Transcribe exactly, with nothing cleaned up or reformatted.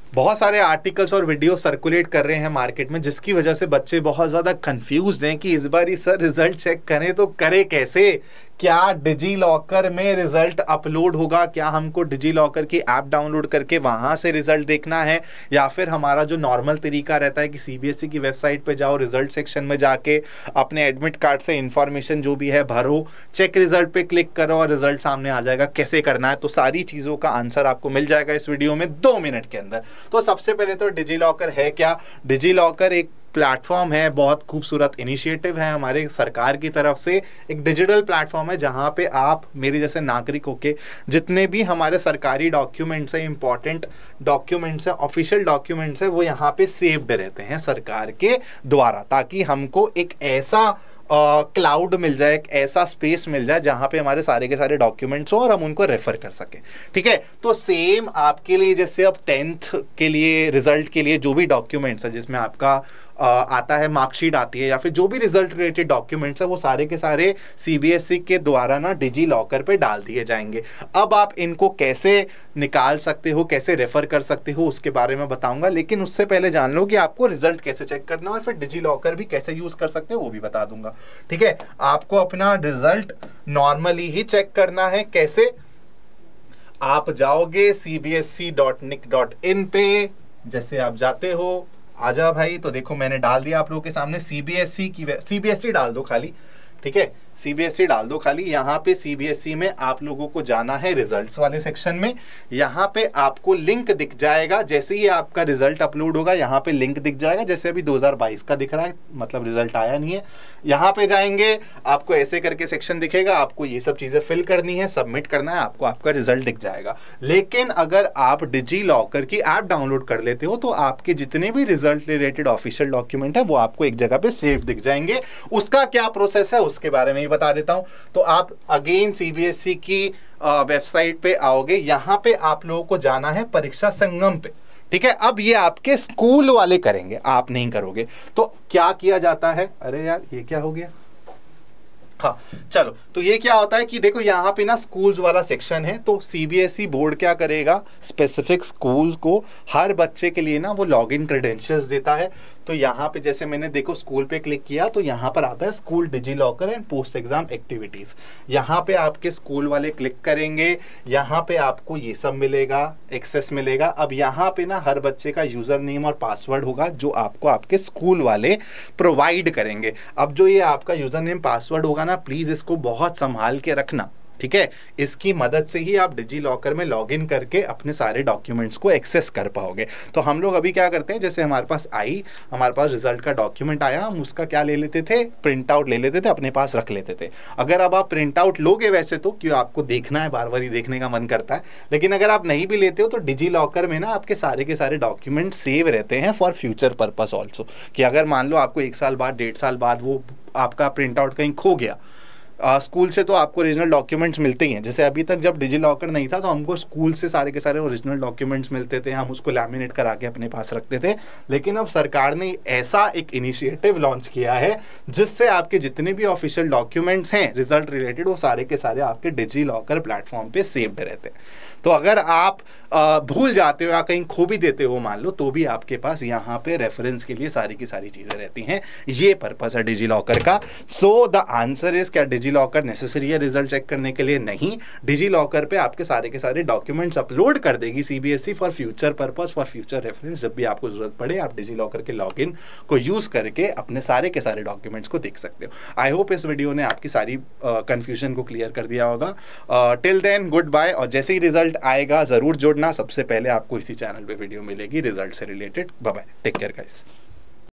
बहुत सारे आर्टिकल्स और वीडियो सर्कुलेट कर रहे हैं मार्केट में, जिसकी वजह से बच्चे बहुत ज़्यादा कंफ्यूज हैं कि इस बार ही सर रिजल्ट चेक करें तो करें कैसे, क्या डिजी लॉकर में रिजल्ट अपलोड होगा, क्या हमको डिजी लॉकर की ऐप डाउनलोड करके वहां से रिजल्ट देखना है, या फिर हमारा जो नॉर्मल तरीका रहता है कि सीबीएसई की वेबसाइट पे जाओ, रिजल्ट सेक्शन में जाके अपने एडमिट कार्ड से इंफॉर्मेशन जो भी है भरो, चेक रिजल्ट पे क्लिक करो और रिजल्ट सामने आ जाएगा, कैसे करना है। तो सारी चीज़ों का आंसर आपको मिल जाएगा इस वीडियो में दो मिनट के अंदर। तो सबसे पहले तो डिजी लॉकर है क्या। डिजी लॉकर एक प्लेटफॉर्म है, बहुत खूबसूरत इनिशिएटिव है हमारे सरकार की तरफ से। एक डिजिटल प्लेटफॉर्म है जहां पे आप मेरे जैसे नागरिकों के जितने भी हमारे सरकारी डॉक्यूमेंट्स हैं, इंपॉर्टेंट डॉक्यूमेंट्स हैं, ऑफिशियल डॉक्यूमेंट्स हैं, वो यहाँ पे सेव्ड रहते हैं सरकार के द्वारा, ताकि हमको एक ऐसा क्लाउड uh, मिल जाए, एक ऐसा स्पेस मिल जाए जहां पे हमारे सारे के सारे डॉक्यूमेंट्स हो और हम उनको रेफर कर सकें। ठीक है, तो सेम आपके लिए जैसे अब टेंथ के लिए रिजल्ट के लिए जो भी डॉक्यूमेंट्स है, जिसमें आपका uh, आता है मार्कशीट आती है या फिर जो भी रिजल्ट रिलेटेड डॉक्यूमेंट्स है, वो सारे के सारे सीबीएसई के द्वारा ना डिजी लॉकर पे डाल दिए जाएंगे। अब आप इनको कैसे निकाल सकते हो, कैसे रेफर कर सकते हो, उसके बारे में बताऊंगा, लेकिन उससे पहले जान लो कि आपको रिजल्ट कैसे चेक करना है और फिर डिजी लॉकर भी कैसे यूज कर सकते हो वो भी बता दूंगा। ठीक है, आपको अपना रिजल्ट नॉर्मली ही चेक करना है। कैसे? आप जाओगे C B S E dot nic dot in पे, जैसे आप जाते हो, आजा भाई, तो देखो मैंने डाल दिया आप लोगों के सामने सीबीएसई की, सीबीएसई डाल दो खाली। ठीक है, सीबीएसई डाल दो खाली। यहाँ पे सीबीएसई में आप लोगों को जाना है रिजल्ट्स वाले सेक्शन में। यहाँ पे आपको लिंक दिख जाएगा, जैसे ही आपका रिजल्ट अपलोड होगा यहाँ पे लिंक दिख जाएगा, जैसे अभी दो हज़ार बाईस का दिख रहा है, मतलब रिजल्ट आया नहीं है। यहाँ पे जाएंगे, आपको ऐसे करके सेक्शन दिखेगा, आपको ये सब चीजें फिल करनी है, सबमिट करना है, आपको आपका रिजल्ट दिख जाएगा। लेकिन अगर आप डिजी लॉकर की ऐप डाउनलोड कर लेते हो तो आपके जितने भी रिजल्ट रिलेटेड ऑफिशियल डॉक्यूमेंट है वो आपको एक जगह पे सेव दिख जाएंगे। उसका क्या प्रोसेस है उसके बारे में बता देता हूं। तो आप अगेन सीबीएसई की वेबसाइट पे आओगे, यहां पे आप लोगों को जाना है परीक्षा संगम पे। ठीक है, अब ये आपके स्कूल वाले करेंगे, आप नहीं करोगे। तो क्या किया जाता है, अरे यार ये क्या हो गया, हाँ चलो, तो ये क्या होता है कि देखो यहाँ पे ना स्कूल्स वाला सेक्शन है। तो सीबीएसई बोर्ड क्या करेगा, स्पेसिफिक स्कूल को हर बच्चे के लिए ना वो लॉगिन क्रेडेंशियल्स देता है। तो यहाँ पे जैसे मैंने देखो स्कूल पे क्लिक किया तो यहाँ पर आता है school DigiLocker and post exam activities. यहाँ पे आपके स्कूल वाले क्लिक करेंगे, यहाँ पे आपको ये सब मिलेगा, एक्सेस मिलेगा। अब यहाँ पे ना हर बच्चे का यूजर नेम और पासवर्ड होगा जो आपको आपके स्कूल वाले प्रोवाइड करेंगे। अब जो ये आपका यूजर नेम पासवर्ड होगा ना, प्लीज इसको बहुत संभाल के रखना। ठीक है, इसकी मदद से ही आप डिजी लॉकर में लॉगिन करके अपने सारे डॉक्यूमेंट्स को एक्सेस कर पाओगे। तो हम लोग अभी क्या करते हैं, जैसे हमारे पास आई, हमारे पास रिजल्ट का डॉक्यूमेंट आया, हम उसका क्या ले लेते थे, प्रिंट आउट ले लेते थे, अपने पास रख लेते थे। अगर अब आप प्रिंट आउट लोगे वैसे तो क्यों, आपको देखना है, बार बार ही देखने का मन करता है, लेकिन अगर आप नहीं भी लेते हो तो डिजी लॉकर में ना आपके सारे के सारे डॉक्यूमेंट सेव रहते हैं फॉर फ्यूचर पर्पस ऑल्सो। कि अगर मान लो आपको एक साल बाद, डेढ़ साल बाद वो आपका प्रिंट आउट कहीं खो गया, आ, स्कूल से तो आपको ओरिजिनल डॉक्यूमेंट्स मिलते ही हैं। जैसे अभी तक जब डिजी लॉकर नहीं था तो हमको स्कूल से सारे के सारे ओरिजिनल डॉक्यूमेंट्स मिलते थे, हम उसको लैमिनेट करा के अपने पास रखते थे। लेकिन अब सरकार ने ऐसा एक इनिशिएटिव लॉन्च किया है जिससे आपके जितने भी ऑफिशियल डॉक्यूमेंट्स हैं रिजल्ट रिलेटेड, वो सारे के सारे आपके डिजी लॉकर प्लेटफॉर्म पे सेव्ड रहते हैं। तो अगर आप आ, भूल जाते हो या कहीं खो भी देते हो मान लो, तो भी आपके पास यहाँ पे रेफरेंस के लिए सारी की सारी चीजें रहती हैं। ये पर्पस है डिजी लॉकर का। सो द आंसर इज, क्या डिजी लॉकर नेसेसरी है रिजल्ट चेक करने के लिए? नहीं। डिजी लॉकर पे आपके सारे के सारे डॉक्यूमेंट्स अपलोड कर देगी CBSE for future purpose, for future reference. जब भी आपको जरूरत पड़े आप डिजी लॉकर के लॉगिन को यूज करके अपने सारे के सारे डॉक्यूमेंट्स को देख सकते हो। आई होप इस वीडियो ने आपकी सारी कंफ्यूजन uh, को क्लियर कर दिया होगा। टिल देन गुड बाय, और जैसे ही रिजल्ट आएगा जरूर जुड़ना, सबसे पहले आपको इसी चैनल पे वीडियो मिलेगी रिजल्ट से related. Bye bye, take care guys.